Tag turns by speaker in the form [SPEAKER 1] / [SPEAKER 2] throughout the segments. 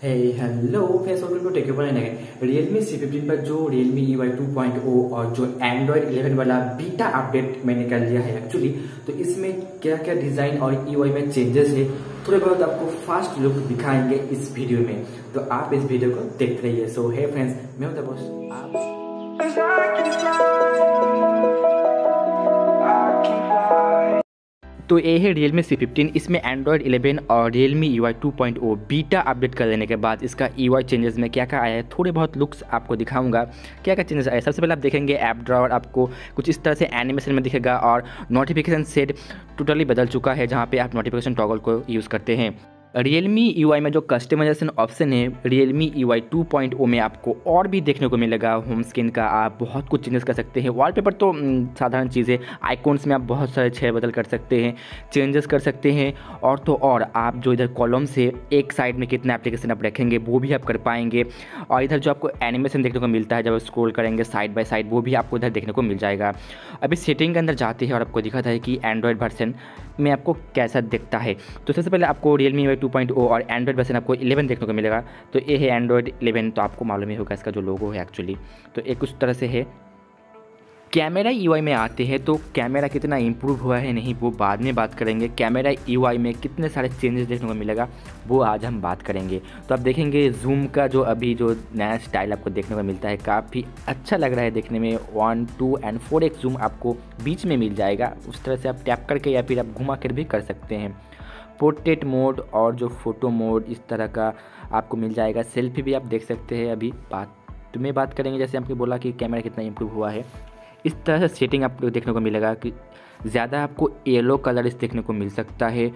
[SPEAKER 1] Hello friends, welcome to tech one again. Realme C15 पर जो Realme EY 2.0 और जो Android 11 वाला बीटा अपडेट मैंने कर लिया है एक्चुअली, तो इसमें क्या क्या डिजाइन और EY में चेंजेस है थोड़े बहुत आपको फास्ट लुक दिखाएंगे इस वीडियो में, तो आप इस वीडियो को देखते रहिए। सो हे फ्रेंड्स, मैं हूं द बॉस। तो ये है Realme C15। इसमें Android 11 और Realme EY 2.0 बीटा अपडेट कर लेने के बाद इसका EY चेंजेस में क्या क्या आया है, थोड़े बहुत लुक्स आपको दिखाऊंगा क्या क्या चेंजेस आया है। सबसे पहले आप देखेंगे ऐप ड्रॉवर आपको कुछ इस तरह से एनिमेशन में दिखेगा और नोटिफिकेशन सेट टोटली बदल चुका है, जहाँ पे आप नोटिफिकेशन टॉगल को यूज़ करते हैं। Realme EY में जो कस्टमाइजेशन ऑप्शन है Realme EY 2.0 में आपको और भी देखने को मिलेगा। होम स्क्रीन का आप बहुत कुछ चेंजेस कर सकते हैं। वॉलपेपर तो साधारण चीज़ है। आइकॉन्स में आप बहुत सारे छः बदल कर सकते हैं, चेंजेस कर सकते हैं। और तो और आप जो इधर कॉलम से एक साइड में कितना एप्लीकेशन आप रखेंगे वो भी आप कर पाएंगे। और इधर जो आपको एनिमेशन देखने को मिलता है जब स्क्रॉल करेंगे साइड बाय साइड, वो भी आपको इधर देखने को मिल जाएगा। अभी सेटिंग के अंदर जाते हैं और आपको दिखाता है कि एंड्रॉयड वर्जन में आपको कैसा दिखता है। तो सबसे पहले आपको Realme EY 2.0 और एंड्रॉयड वर्जन आपको 11 देखने को मिलेगा। तो ये है एंड्रॉयड 11, तो आपको मालूम ही होगा इसका जो लोगो है एक्चुअली, तो एक उस तरह से है। कैमरा EY में आते हैं तो कैमरा कितना इम्प्रूव हुआ है नहीं वो बाद में बात करेंगे। कैमरा EY में कितने सारे चेंजेस देखने को मिलेगा वो आज हम बात करेंगे। तो आप देखेंगे जूम का जो अभी जो नया स्टाइल आपको देखने को मिलता है काफ़ी अच्छा लग रहा है देखने में। 1, 2 एंड 4x जूम आपको बीच में मिल जाएगा। उस तरह से आप टैप करके या फिर आप घुमा कर भी कर सकते हैं। पोर्ट्रेट मोड और जो फोटो मोड इस तरह का आपको मिल जाएगा। सेल्फी भी आप देख सकते हैं। अभी बात करेंगे जैसे आपको बोला कि कैमरा कितना इम्प्रूव हुआ है, इस तरह से सेटिंग आपको देखने को मिलेगा कि ज़्यादा आपको येलो कलर इस देखने को मिल सकता है।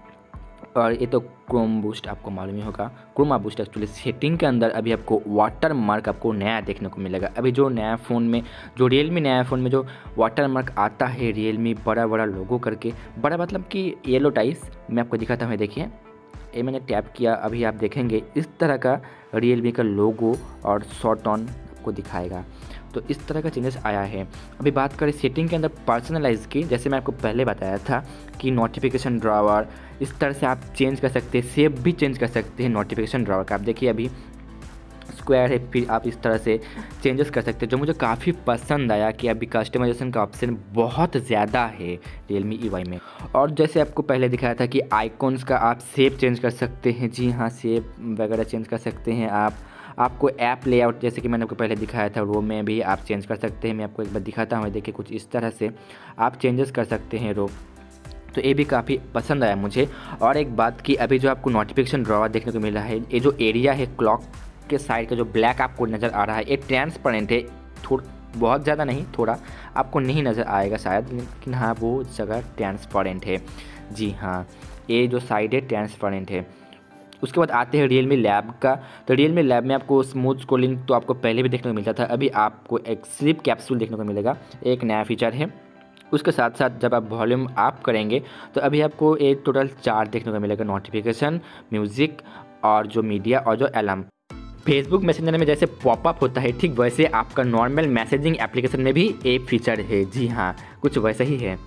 [SPEAKER 1] और ये तो क्रोम बूस्ट आपको मालूम ही होगा, क्रोमा बूस्ट एक्चुअली सेटिंग के अंदर अभी आपको वाटर मार्क आपको नया देखने को मिलेगा। अभी जो नया फ़ोन में जो Realme नया फ़ोन में जो वाटर मार्क आता है Realme बड़ा बड़ा लोगो करके, बड़ा मतलब कि येलो टाइप्स, मैं आपको दिखाता हूँ। देखिए ये मैंने टैप किया, अभी आप देखेंगे इस तरह का Realme का लोगो और शॉर्ट ऑन आपको दिखाएगा। तो इस तरह का चेंजेस आया है। अभी बात करें सेटिंग के अंदर पर्सनलाइज की, जैसे मैं आपको पहले बताया था कि नोटिफिकेशन ड्रॉवर इस तरह से आप चेंज कर सकते हैं, सेव भी चेंज कर सकते हैं नोटिफिकेशन ड्रॉवर का। आप देखिए अभी स्क्वायर है, फिर आप इस तरह से चेंजेस कर सकते हैं, जो मुझे काफ़ी पसंद आया कि अभी कस्टमाइजेशन का ऑप्शन बहुत ज़्यादा है Realme EY में। और जैसे आपको पहले दिखाया था कि आइकॉन्स का आप शेप चेंज कर सकते हैं। जी हाँ, शेप वगैरह चेंज कर सकते हैं आप। आपको ऐप लेआउट जैसे कि मैंने आपको पहले दिखाया था रो में भी आप चेंज कर सकते हैं। मैं आपको एक बार दिखाता हूँ। देखिए कुछ इस तरह से आप चेंजेस कर सकते हैं रो, तो ये भी काफ़ी पसंद आया मुझे। और एक बात कि अभी जो आपको नोटिफिकेशन ड्रॉवर देखने को मिला है, ये जो एरिया है क्लॉक के साइड का जो ब्लैक आपको नज़र आ रहा है, ये ट्रांसपेरेंट है। बहुत ज़्यादा नहीं, थोड़ा आपको नहीं नज़र आएगा शायद, लेकिन हाँ वो जगह ट्रांसपेरेंट है। जी हाँ, ये जो साइड है ट्रांसपेरेंट है। उसके बाद आते हैं Realme लैब का। तो Realme लैब में आपको स्मूथ स्क्रॉलिंग तो आपको पहले भी देखने को मिलता था, अभी आपको एक स्लीप कैप्सूल देखने को मिलेगा, एक नया फीचर है। उसके साथ साथ जब आप वॉल्यूम अप करेंगे तो अभी आपको एक टोटल 4 देखने को मिलेगा, नोटिफिकेशन, म्यूज़िक और जो मीडिया और जो अलार्म। फेसबुक मैसेंजर में जैसे पॉपअप होता है, ठीक वैसे आपका नॉर्मल मैसेजिंग एप्लीकेशन में भी एक फीचर है। जी हाँ, कुछ वैसा ही है।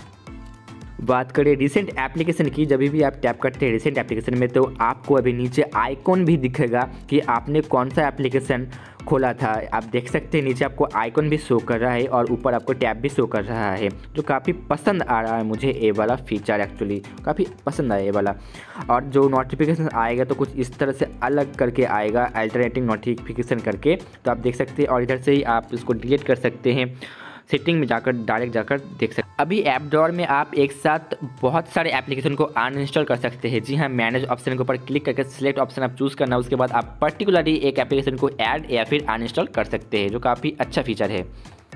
[SPEAKER 1] बात करें रिसेंट एप्लीकेशन की, जब भी आप टैप करते हैं रिसेंट एप्लीकेशन में तो आपको अभी नीचे आइकॉन भी दिखेगा कि आपने कौन सा एप्लीकेशन खोला था। आप देख सकते हैं नीचे आपको आइकॉन भी शो कर रहा है और ऊपर आपको टैब भी शो कर रहा है, जो काफ़ी पसंद आ रहा है मुझे। ये वाला फीचर एक्चुअली काफ़ी पसंद आया ये वाला। और जो नोटिफिकेशन आएगा तो कुछ इस तरह से अलग करके आएगा, अल्टरनेटिंग नोटिफिकेशन करके, तो आप देख सकते हैं। और इधर से ही आप इसको डिलीट कर सकते हैं, सेटिंग में जाकर डायरेक्ट जाकर देख सकते हैं। अभी ऐप ड्रॉवर में आप एक साथ बहुत सारे एप्लीकेशन को अनइंस्टॉल कर सकते हैं। जी हाँ, मैनेज ऑप्शन के ऊपर क्लिक करके सिलेक्ट ऑप्शन आप चूज़ करना, उसके बाद आप पर्टिकुलरली एक एप्लीकेशन को ऐड या फिर अनइंस्टॉल कर सकते हैं, जो काफ़ी अच्छा फीचर है।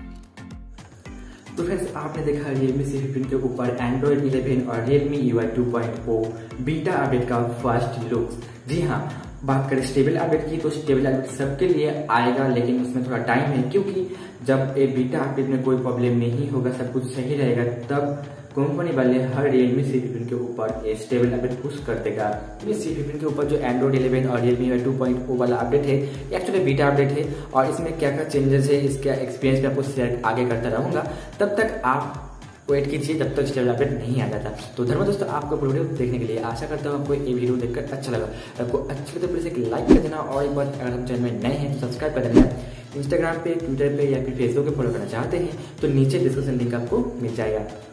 [SPEAKER 1] तो फ्रेंड्स, आपने देखा Realme C15 के ऊपर Android 11 और Realme EY 2.0 बीटा अपडेट का फर्स्ट लुक। जी हाँ, बात करें स्टेबल अपडेट की तो स्टेबल अपडेट सबके लिए आएगा, लेकिन उसमें थोड़ा टाइम है, क्योंकि जब ये बीटा अपडेट में कोई प्रॉब्लम नहीं होगा, सब कुछ सही रहेगा, तब कंपनी वाले हर Realme C15 के ऊपर ये स्टेबल अपडेट पुश कर देगा। ये C15 के ऊपर जो Android 11 और Realme EY 2.0 वाला अपडेट है, एक्चुअली बीटा अपडेट है, और इसमें क्या क्या चेंजेस है इसका एक्सपीरियंस भी आपको शेयर आगे करता रहूँगा। तब तक आप वेट कीजिए जब तक स्टेबल अपडेट नहीं आ जाता। तो धन्यवाद दोस्तों आपको वीडियो देखने के लिए। आशा करता हूँ आपको ये वीडियो देखकर अच्छा लगा। आपको अच्छा लगे तो प्लीज़ एक लाइक कर देना, और एक बार अगर हम चैनल में नए हैं तो सब्सक्राइब कर देना। इंस्टाग्राम पे, ट्विटर पे या फिर फेसबुक पे फॉलो करना चाहते हैं तो नीचे डिस्क्रिप्शन लिंक आपको मिल जाएगा।